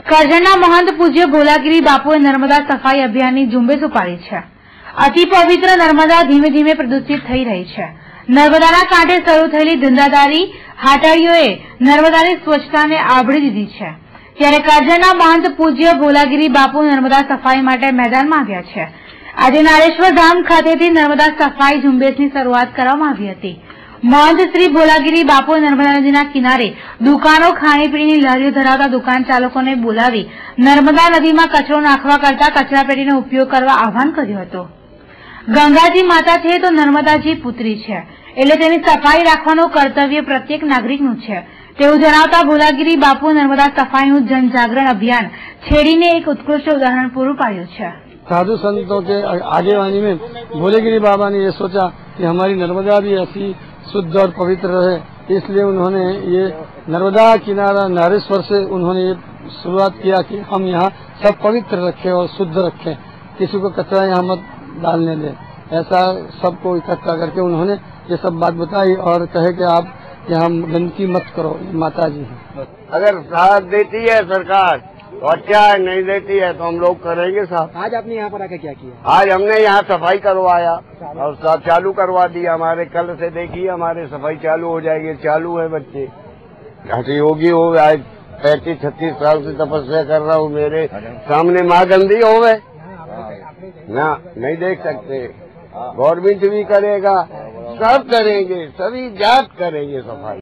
કરજણના મહંત પૂજ્ય ભોલાગીરી બાપુએ નર્મદા સફાઈ અભિયાનની ઝુંબેશ ઉપાડી છે। અતિ પવિત્ર નર્મદા ધીમે ધીમે પ્રદૂષિત થઈ રહી છે। નર્મદાના કાંઠે શરૂ થયેલી ધંધાદારી હાટાડીઓએ નર્મદાની સ્વચ્છતાને આવરી દીધી છે। ત્યારે કરજણના મહંત પૂજ્ય ભોલાગીરી બાપુ નર્મદા સફાઈ માટે મેદાનમાં આવ્યા છે। આજે નારેશ્વર ધામ ખાતેથી નર્મદા સફાઈ ઝુંબેશની શરૂઆત કરવામાં આવી હતી। महंत श्री भोलागिरी बापू नर्मदा नदीना किनारे दुकानों खाणीपीणीनी लारीओ धरावता दुकान चालकोने बोलावी नर्मदा नदीमां कचरो नाखवा करता कचरापेटीनो उपयोग करवा आह्वान कर्युं हतुं। गंगाजी माता छे तो नर्मदाजी पुत्री छे एटले तेनी सफाई राखवानुं कर्तव्य प्रत्येक नागरिकनुं छे तेवुं जणावता भोलागिरी बापू नर्मदा सफाईनुं जनजागरण अभियान छेड़ीने एक उत्कृष्ट उदाहरण पूरुं पाड्युं छे। साधु संतों के आगेवानी में भोलेगिरी बाबा ने ये सोचा कि हमारी नर्मदा भी ऐसी शुद्ध और पवित्र रहे, इसलिए उन्होंने ये नर्मदा किनारा नारेश्वर से उन्होंने ये शुरुआत किया कि हम यहाँ सब पवित्र रखें और शुद्ध रखें, किसी को कचरा यहाँ मत डालने दें। ऐसा सबको इकट्ठा करके उन्होंने ये सब बात बताई और कहे कि आप यहाँ गंदगी मत करो। माता जी अगर साथ देती है सरकार तो अच्छा है, नहीं देती है तो हम लोग करेंगे साहब। आज आपने यहाँ पर आकर क्या किया? आज हमने यहाँ सफाई करवाया और सब चालू करवा दिया। हमारे कल से देखिए हमारे सफाई चालू हो जाएगी। चालू है बच्चे घाटी योगी हो गए। आज 35-36 साल से तपस्या कर रहा हूँ। मेरे सामने माँ गंदी हो गए ना, नहीं देख सकते। गवर्नमेंट भी करेगा, सब करेंगे, सभी जात करेंगे सफाई।